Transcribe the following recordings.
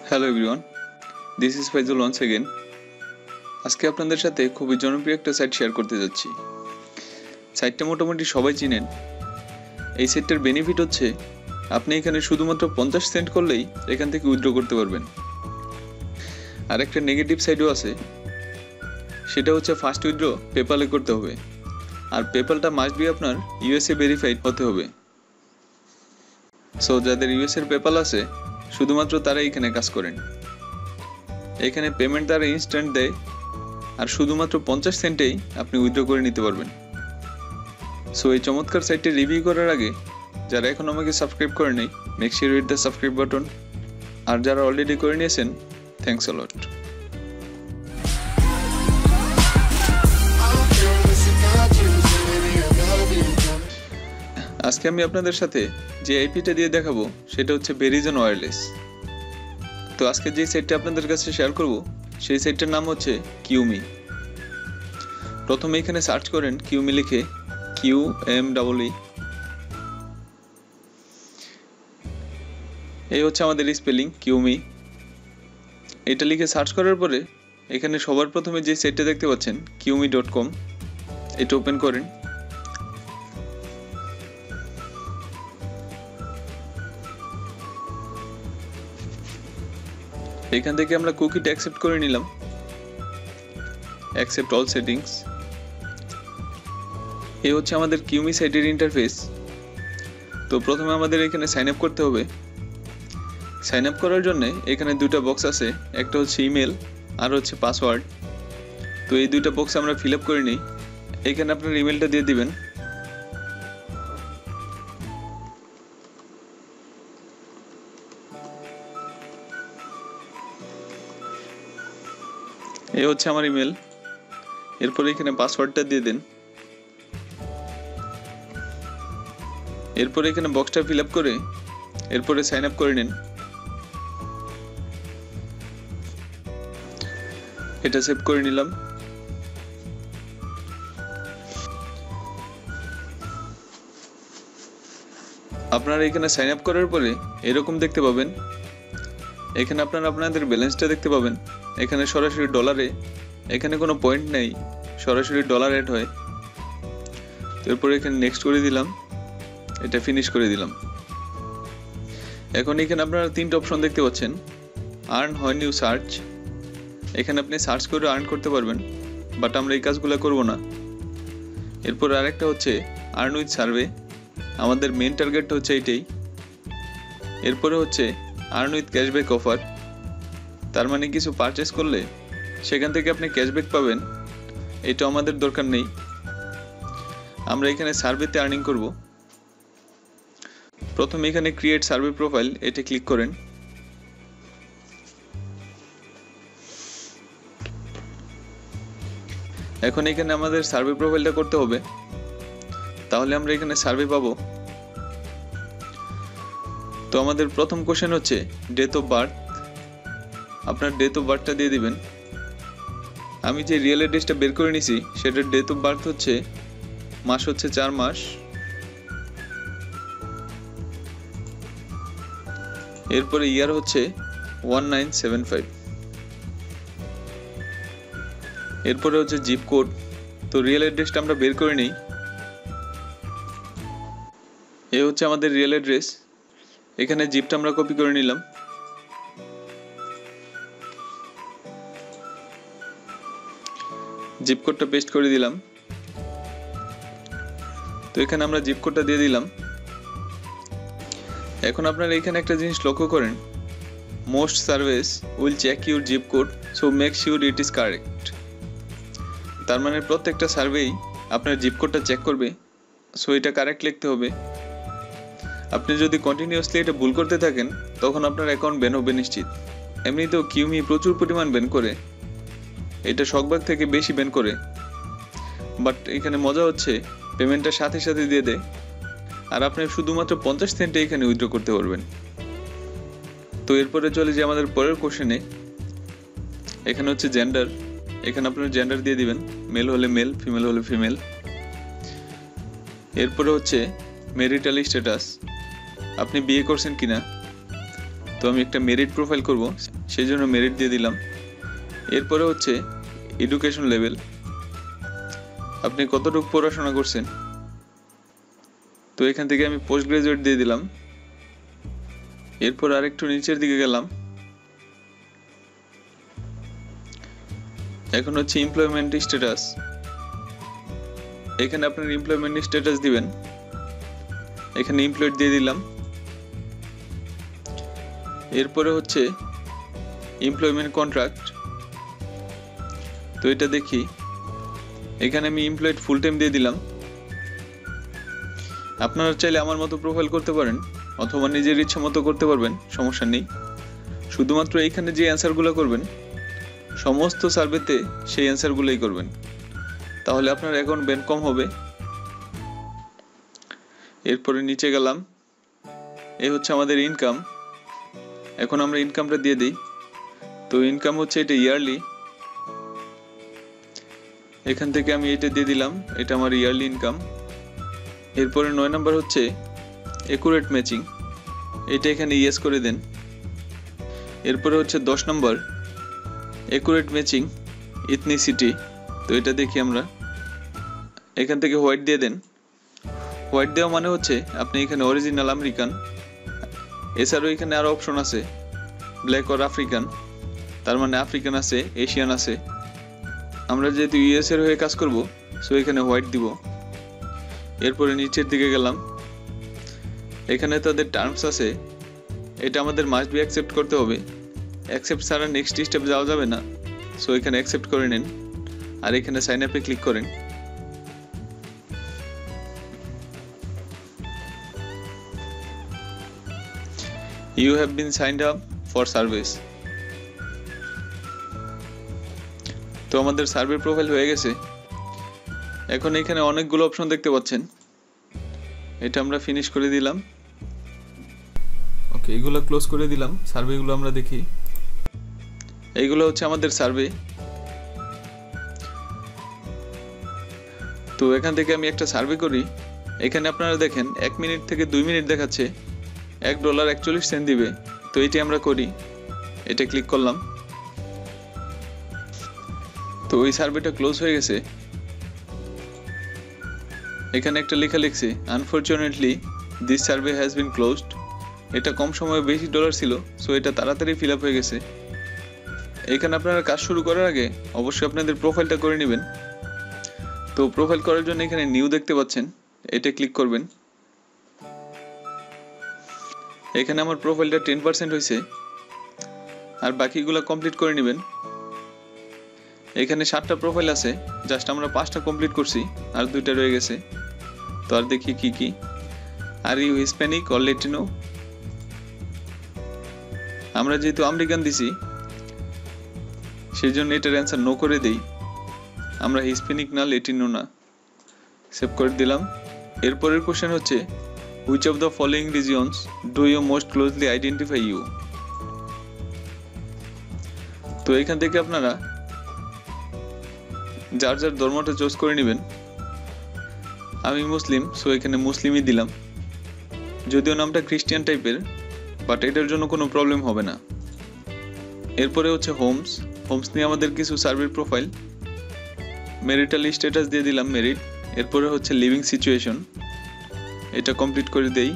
Hello everyone, this is Faizul once again. আজকে আপনাদের সাথে খুবই জনপ্রিয় একটা সাইট শেয়ার করতে যাচ্ছি। সাইটটা মোটামুটি সবাই চিনেন। এই সাইটটার বেনিফিট হচ্ছে আপনি এখানে শুধুমাত্র 50 সেন্ট করলেই এখান থেকে উইথড্র করতে পারবেন। আর একটা নেগেটিভ সাইডও আছে, সেটা হচ্ছে ফার্স্ট উইথড্র পেপালে করতে হবে, আর পেপালটা মাস্ট বি আপনার ইউএসএ ভেরিফাইড হতে হবে। সো যাদের ইউএসএর পেপাল আছে শুধুমাত্র তারা এখানে কাজ করেন। এখানে পেমেন্ট তারা ইনস্ট্যান্ট দেয়, আর শুধুমাত্র 50 সেন্টেই আপনি উইথড্র করে নিতে পারবেন। সো এই চমৎকার সাইটটি রিভিউ করার আগে যারা এখন আমাকে সাবস্ক্রাইব করে নেই, make sure hit the subscribe button. আর যারা অলরেডি করে নিয়েছেন, থ্যাঙ্কস আ লট। আজকে আমি আপনাদের সাথে যে আইপিটা দিয়ে দেখাবো সেটা হচ্ছে ভেরিজন ওয়্যারলেস। তো আজকে যে সাইটটা আপনাদের কাছে শেয়ার করব সেই সাইটটার নাম হচ্ছে কিউমি। প্রথমে এখানে সার্চ করেন কিউমি লিখে, QMEE। এই হচ্ছে আমাদের স্পেলিং কিউমি। এটা লিখে সার্চ করার পরে এখানে সবার প্রথমে যে সাইটটা দেখতে পাচ্ছেন QME.com, এটা ওপেন করেন। এখান থেকে আমরা কুকিটা অ্যাকসেপ্ট করে নিলাম, অ্যাকসেপ্ট অল সেটিংস। এই হচ্ছে আমাদের কিউমি সাইটের ইন্টারফেস। তো প্রথমে আমাদের এখানে সাইন আপ করতে হবে। সাইন আপ করার জন্য এখানে দুটো বক্স আছে, একটা হচ্ছে ইমেল আর হচ্ছে পাসওয়ার্ড। তো এই দুইটা বক্স আমরা ফিল আপ করে নিই। এখানে আপনার ইমেলটা দিয়ে দিবেন। এই হচ্ছে আমার ইমেল। এরপরে এখানে পাসওয়ার্ডটা দিয়ে দেন। এরপরে এখানে বক্সটা ফিল আপ করে এরপরে সাইন আপ করে নিন। এটা সেভ করে নিলাম। আপনারা এখানে সাইন আপ করার পরে এরকম দেখতে পাবেন। এখানে আপনারা আপনাদের ব্যালেন্সটা দেখতে পাবেন। এখানে সরাসরি ডলারে, এখানে কোনো পয়েন্ট নেই, সরাসরি ডলার অ্যাড হয়। এরপরে এখানে নেক্সট করে দিলাম, এটা ফিনিশ করে দিলাম। এখন এখানে আপনারা তিনটা অপশন দেখতে পাচ্ছেন। আর্ন হোয়েন ইউ সার্চ, এখানে আপনি সার্চ করে আর্ন করতে পারবেন, বাট আমরা এই কাজগুলো করব না। এরপর আরেকটা হচ্ছে আর্ন উইথ সার্ভে, আমাদের মেন টার্গেটটা হচ্ছে এইটাই। এরপরে হচ্ছে আর্ন উইথ ক্যাশব্যাক অফার, তার মানে কিছু পারচেস করলে সেখান থেকে আপনি ক্যাশব্যাক পাবেন, এটা আমাদের দরকার নেই। আমরা এখানে সার্ভেতে আর্নিং করব। প্রথমে এখানে ক্রিয়েট সার্ভে প্রোফাইল, এটা ক্লিক করেন। এখন এখানে আমাদের সার্ভে প্রোফাইলটা করতে হবে, তাহলে আমরা এখানে সার্ভে পাবো। তো আমাদের প্রথম কোশ্চেন হচ্ছে ডেট অফ বার্থ। আপনার ডেট অফ বার্থটা দিয়ে দিবেন। আমি যে রিয়েল অ্যাড্রেসটা বের করে নিছি সেটার ডেট অফ বার্থ হচ্ছে, মাস হচ্ছে 4 মাস। এরপরে ইয়ার হচ্ছে 1975। এরপরে হচ্ছে জিপ কোড। তো রিয়েল অ্যাড্রেসটা আমরা বের করে নিই। এই হচ্ছে আমাদের রিয়েল অ্যাড্রেস। এখানে জিপটা আমরা কপি করে নিলাম। জিপ কোডটা পেস্ট করে দিলাম। তো এখানে আমরা জিপ কোডটা দিয়ে দিলাম। এখন আপনারা এখানে একটা জিনিস লক্ষ্য করেন, most service will check your zip code, so make sure it is correct. তার মানে প্রত্যেকটা সার্ভেই আপনার জিপ কোডটা চেক করবে, সো এটা কারেক্ট লিখতে হবে। আপনি যদি কন্টিনিউয়াসলি এটা ভুল করতে থাকেন তখন আপনার অ্যাকাউন্ট ব্যান হবে নিশ্চিত। এমনিতেও কিউমি প্রচুর পরিমাণ ব্যান করে, এটা শখবাগ থেকে বেশি ব্যান করে। বাট এখানে মজা হচ্ছে পেমেন্টটা সাথে সাথে দিয়ে দেয়, আর আপনি শুধুমাত্র 50 সেন্টে এখানে উইথড্র করতে পারবেন। তো এরপরে চলে যে আমাদের পরের কোশ্চেনে। এখানে হচ্ছে জেন্ডার, এখানে আপনার জেন্ডার দিয়ে দিবেন, মেল হলে মেল, ফিমেল হলে ফিমেল। এরপরে হচ্ছে ম্যারিটাল স্ট্যাটাস, আপনি বিয়ে করছেন কিনা। তো আমি একটা মেরিট প্রোফাইল করব, সেই জন্য মেরিট দিয়ে দিলাম। এরপরে হচ্ছে এডুকেশন লেভেল, আপনি কতটুকু পড়াশোনা করছেন। তো এখান থেকে আমি পোস্ট গ্রাজুয়েট দিয়ে দিলাম। এরপর আরেকটু নিচের দিকে গেলাম, এখন হচ্ছে এমপ্লয়মেন্ট স্ট্যাটাস। এখানে আপনার এমপ্লয়মেন্ট স্ট্যাটাস দিবেন, এখানে এমপ্লয়েড দিয়ে দিলাম। এরপরে হচ্ছে এমপ্লয়মেন্ট কন্ট্রাক্ট, তো এটা দেখি, এখানে আমি এমপ্লয়েড ফুল টাইম দিয়ে দিলাম। আপনারা চাইলে আমার মতো প্রোফাইল করতে পারেন অথবা নিজের ইচ্ছা মতো করতে পারবেন, সমস্যা নেই। শুধুমাত্র এইখানে যে অ্যান্সারগুলো করবেন সমস্ত সার্ভেতে সেই অ্যান্সারগুলোই করবেন, তাহলে আপনার অ্যাকাউন্ট ব্যান কম হবে। এরপরে নিচে গেলাম, এই হচ্ছে আমাদের ইনকাম। এখন আমরা ইনকামটা দিয়ে দিই। তো ইনকাম হচ্ছে এটা ইয়ারলি, এখান থেকে আমি এটা দিয়ে দিলাম, এটা আমার ইয়ারলি ইনকাম। এরপরে 9 নম্বর হচ্ছে একুরেট ম্যাচিং, এটা এখানে ইয়েস করে দেন। এরপরে হচ্ছে 10 নম্বর একুরেট ম্যাচিং ইথনিসিটি, তো এটা দেখি আমরা, এখান থেকে হোয়াইট দিয়ে দেন। হোয়াইট দেওয়া মানে হচ্ছে আপনি এখানে অরিজিনাল আমেরিকান। এছাড়াও এখানে আরও অপশন আছে, ব্ল্যাক অর আফ্রিকান, তার মানে আফ্রিকান আছে, এশিয়ান আছে। আমরা যেহেতু ইউএস এর হয়ে কাজ করব, সো এখানে হোয়াইট দিব। এরপরে নিচের দিকে গেলাম, এখানে তাদের টার্মস আছে, এটা আমাদের মাস্ট বি অ্যাকসেপ্ট করতে হবে। অ্যাকসেপ্ট ছাড়া নেক্সট স্টেপ যাওয়া যাবে না, সো এখানে অ্যাকসেপ্ট করে নেন। আর এখানে সাইন আপে ক্লিক করেন। You have been signed up for service. তো আমাদের সার্ভে প্রোফাইল হয়ে গেছে। এখন এখানে অনেকগুলো অপশন দেখতে পাচ্ছেন, এটা আমরা ফিনিশ করে দিলাম। ওকে, এগুলো ক্লোজ করে দিলাম। সার্ভেগুলো আমরা দেখি, এইগুলো হচ্ছে আমাদের সার্ভে। তো এখান থেকে আমি একটা সার্ভে করি। এখানে আপনারা দেখেন 1 মিনিট থেকে 2 মিনিট দেখাচ্ছে, $1.41 দিবে। তো এটি আমরা করি, এটা ক্লিক করলাম। তো ওই সার্ভেটা ক্লোজ হয়ে গেছে। এখানে একটা লেখা লিখছে, unfortunately this survey has been closed. এটা কম সময়ে বেশি ডলার ছিল, সো এটা তাড়াতাড়ি ফিল আপ হয়ে গেছে। এখানে আপনারা কাজ শুরু করার আগে অবশ্যই আপনাদের প্রোফাইলটা করে নেবেন। তো প্রোফাইল করার জন্য এখানে নিউ দেখতে পাচ্ছেন, এটা ক্লিক করবেন। এখানে আমার প্রোফাইলটা 10% হয়েছে, আর বাকিগুলো কমপ্লিট করে নেবেন। এখানে 7টা প্রোফাইল আছে, জাস্ট আমরা 5টা কমপ্লিট করছি, আর 2টা রয়ে গেছে। তো আর দেখি কি কি। Are you Hispanic or Latino, আমরা যেহেতু আমেরিকান দিছি সেই জন্য এটার অ্যান্সার নো করে দেই, আমরা হিসপ্যানিক না, ল্যাটিনো না। সেভ করে দিলাম। এরপরের কোশ্চেন হচ্ছে, which of the following regions do you most closely identify you. তো এখান থেকে আপনারা যার যার ধর্মটা চুজ করে নেবেন। আমি মুসলিম, সো এখানে মুসলিমই দিলাম, যদিও নামটা খ্রিস্টান টাইপের, বাট এটার জন্য কোনো প্রবলেম হবে না। এরপরে হচ্ছে হোমস। হোমস নিয়ে আমাদের কিছু সার্ভে প্রোফাইল। মেরিটাল স্ট্যাটাস দিয়ে দিলাম মেরিট। এরপরে হচ্ছে লিভিং সিচুয়েশন, এটা কমপ্লিট করে দেই।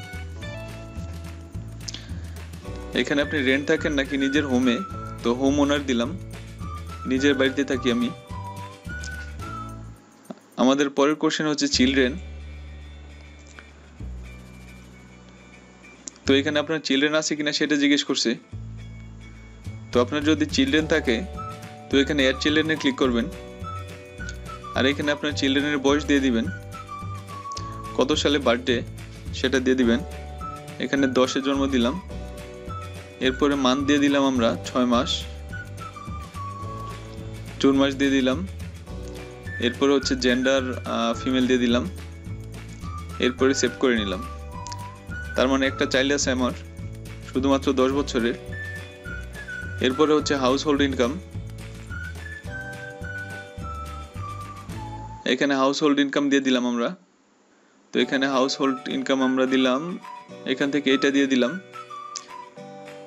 এখানে আপনি রেন্ট থাকেন নাকি নিজের হোমে, তো হোম ওনার দিলাম, নিজের বাড়িতে থাকি আমি। আমাদের পরের কোশ্চেন হচ্ছে চিলড্রেন। তো এখানে আপনার চিলড্রেন আছে কিনা সেটা জিজ্ঞেস করছে। তো আপনার যদি চিলড্রেন থাকে তো এখানে অ্যাড চিলড্রেনে ক্লিক করবেন, আর এখানে আপনার চিলড্রেনের বয়স দিয়ে দিবেন, কত সালে বার্থডে সেটা দিয়ে দিবেন। এখানে 10-এ জন্ম দিলাম। এরপরে মান্থ দিয়ে দিলাম আমরা 6 মাস, জুন মাস দিয়ে দিলাম। এরপরে হচ্ছে জেন্ডার ফিমেল দিয়ে দিলাম। এরপরে সেভ করে নিলাম। তার মানে একটা চাইল্ড আছে আমার, শুধুমাত্র 10 বছরের। এরপরে হচ্ছে হাউস হোল্ড ইনকাম। এখানে হাউস হোল্ড ইনকাম দিয়ে দিলাম আমরা। তো এখানে হাউস হোল্ড ইনকাম আমরা দিলাম, এখান থেকে এটা দিয়ে দিলাম।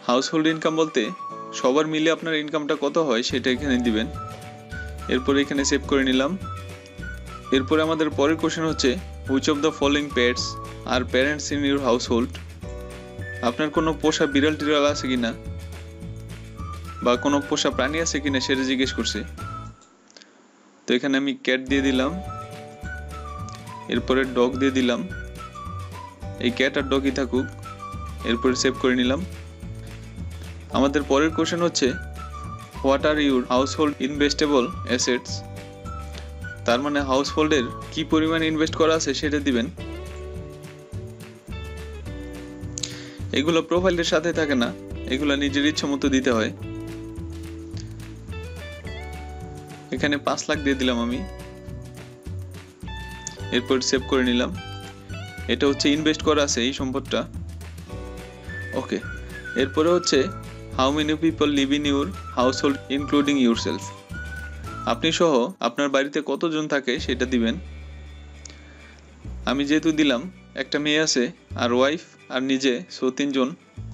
হাউস হোল্ড ইনকাম বলতে সবার মিলে আপনার ইনকামটা কত হয় সেটা এখানে দিবেন। এরপরে এখানে সেভ করে নিলাম। এরপরে আমাদের পরের কোশ্চেন হচ্ছে which of the following pets are parents in your household. আপনার কোনো পোষা বিড়াল টিড়াল আছে কিনা বা কোনো পোষা প্রাণী আছে কিনা সেটা জিজ্ঞেস করছে। তো এখানে আমি ক্যাট দিয়ে দিলাম, এরপরে ডগ দিয়ে দিলাম। এই ক্যাট আর ডগই থাকুক, এরপরে সেভ করে নিলাম। আমাদের পরের কোশ্চেন হচ্ছে what are your household investable assets. তার মানে হাউস হোল্ডের কি পরিমাণ ইনভেস্ট করা আছে সেটা দিবেন। এগুলো প্রোফাইলের সাথে থাকে না, এগুলো নিজের ইচ্ছা মতো দিতে হয়। এখানে 5 লাখ দিয়ে দিলাম আমি, এরপর সেভ করে নিলাম। এটা হচ্ছে ইনভেস্ট করা আছে এই সম্পদটা। ওকে, এরপরে হচ্ছে how many people live in your household including yourself. আপনি সহ আপনার বাড়িতে কতজন থাকে সেটা দিবেন। আমি যেহেতু দিলাম একটা মেয়ে আছে আর ওয়াইফ আর নিজে, সো 3 জন।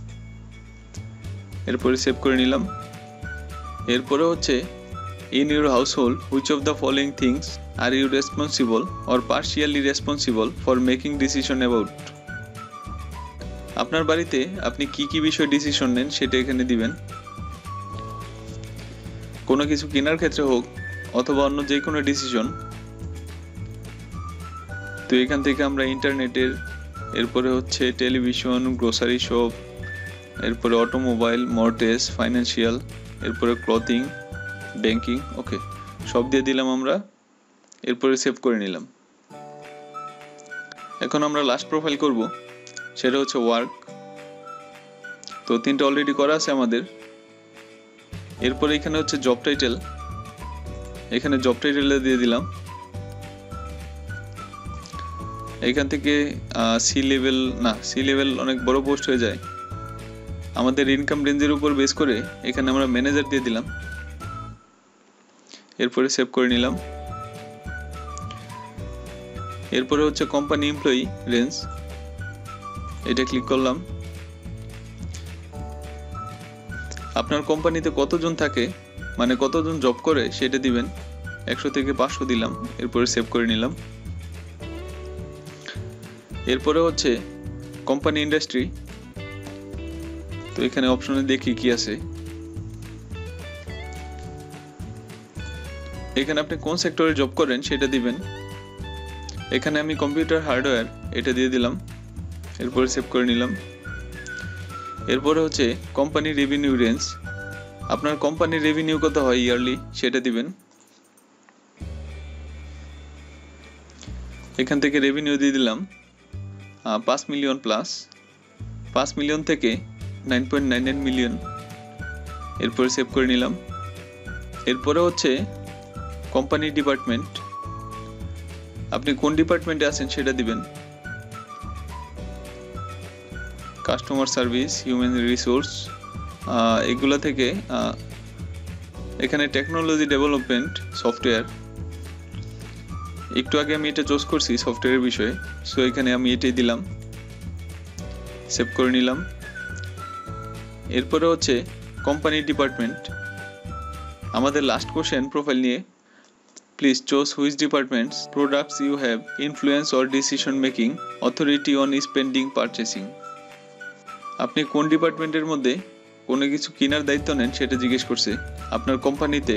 এরপরে সেভ করে নিলাম। এরপরে হচ্ছে in your household which of the following things are you responsible or partially responsible for making decision about. আপনার বাড়িতে আপনি কি কি বিষয়ে ডিসিশন নেন সেটা এখানে দিবেন। কোনো কিছু কেনার ক্ষেত্রে হোক অথবা অন্য যে কোনো ডিসিশন। তো এখান থেকে আমরা ইন্টারনেটের, এরপরে হচ্ছে টেলিভিশন, গ্রোসারি শপ, এরপরে অটোমোবাইল, মর্টগেজ, ফাইন্যান্সিয়াল, এরপরে ক্লথিং, ব্যাংকিং, ওকে সব দিয়ে দিলাম আমরা। এরপরে সেভ করে নিলাম। এখন আমরা লাস্ট প্রোফাইল করব, সেটা হচ্ছে ওয়ার্ক। তো 3টা অলরেডি করা আছে আমাদের। এরপরে এখানে হচ্ছে জব টাইটেল, এখানে জব টাইটেলটা দিয়ে দিলাম। এখান থেকে সি লেভেল অনেক বড় পোস্ট হয়ে যায়। আমাদের ইনকাম রেঞ্জের উপর বেস করে এখানে আমরা ম্যানেজার দিয়ে দিলাম। এরপরে সেভ করে নিলাম। এরপরে হচ্ছে কোম্পানি এমপ্লয়ি রেঞ্জ, এটা ক্লিক করলাম। আপনার কোম্পানিতে কতজন থাকে মানে কতজন জব করে সেটা দিবেন। 100 থেকে 500 দিলাম, এরপরে সেভ করে নিলাম। এরপরে হচ্ছে কোম্পানি ইন্ডাস্ট্রি। তো এখানে অপশনে দেখি কি আছে। এখানে আপনি কোন সেক্টরে জব করেন সেটা দিবেন। এখানে আমি কম্পিউটার হার্ডওয়্যার এটা দিয়ে দিলাম, এরপরে সেভ করে নিলাম। এরপরে হচ্ছে কোম্পানি রেভিনিউ রেঞ্জ, আপনার কোম্পানির রেভিনিউ কত হয় ইয়ারলি সেটা দিবেন। এখান থেকে রেভিনিউ দিয়ে দিলাম 5 মিলিয়ন প্লাস, 5 মিলিয়ন থেকে 9.99 মিলিয়ন, এরপরে সেভ করে নিলাম। এরপরে হচ্ছে কোম্পানি ডিপার্টমেন্ট, আপনি কোন ডিপার্টমেন্টে আছেন সেটা দিবেন। কাস্টমার সার্ভিস, হিউম্যান রিসোর্স, এগুলা থেকে এখানে টেকনোলজি ডেভেলপমেন্ট, সফটওয়্যার। একটু আগে আমি এটা চুজ করছি সফটওয়্যারের বিষয়ে, সো এখানে আমি এটাই দিলাম, সেভ করে নিলাম। এরপরে হচ্ছে কোম্পানি ডিপার্টমেন্ট। আমাদের লাস্ট কোশ্চেন প্রোফাইল নিয়ে, please choose which departments products you have influence or decision making authority on spending purchasing. আপনি কোন ডিপার্টমেন্টের মধ্যে কোনো কিছু কেনার দায়িত্ব নেন সেটা জিজ্ঞেস করছে আপনার কোম্পানিতে।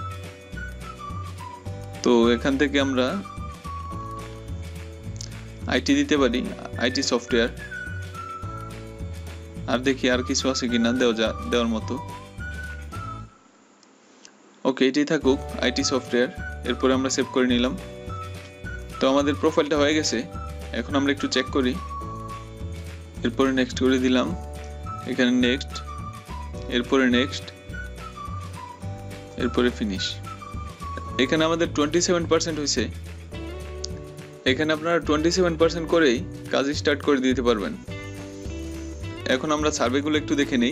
তো এখান থেকে আমরা আইটি দিতে পারি, আইটি সফটওয়্যার। আর দেখি আর কিছু আছে কিনা দেওয়ার মতো। ওকে, এটাই থাকুক, আইটি সফটওয়্যার। এরপরে আমরা সেভ করে নিলাম। তো আমাদের প্রোফাইলটা হয়ে গেছে। এখন আমরা একটু চেক করি। এরপরে নেক্সট করে দিলাম, এখানে নেক্সট, এরপরে নেক্সট, এরপরে ফিনিশ। এখানে আমাদের 27% হয়েছে। এখানে আপনারা 27% করেই কাজ স্টার্ট করে দিতে পারবেন। এখন আমরা সার্ভেগুলো একটু দেখে নেই।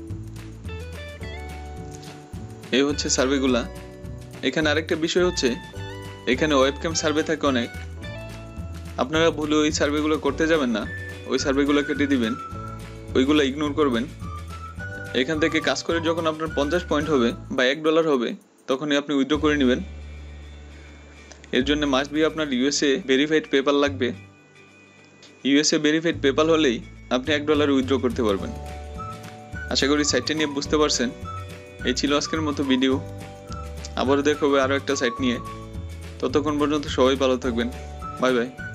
এই হচ্ছে সার্ভেগুলা। এখানে আরেকটা বিষয় হচ্ছে এখানে ওয়েবক্যাম সার্ভে থাকে অনেক। আপনারা ভুলে ওই সার্ভেগুলো করতে যাবেন না, ওই সার্ভেগুলো কেটে দিবেন, ওইগুলো ইগনোর করবেন। এখান থেকে কাজ করে যখন আপনার 50 পয়েন্ট হবে বা $1 হবে তখনই আপনি উইথড্র করে নেবেন। এর জন্য মাস্ট বি আপনার ইউএসএ ভেরিফাইড পেপাল লাগবে। ইউএসএ ভেরিফাইড পেপাল হলেই আপনি $1 উইথড্র করতে পারবেন। আশা করি সাইটটা নিয়ে বুঝতে পারছেন। এই ছিল আজকের মতো ভিডিও। আবারও দেখা হবে আরও একটা সাইট নিয়ে। ততক্ষণ পর্যন্ত সবাই ভালো থাকবেন। Bye by.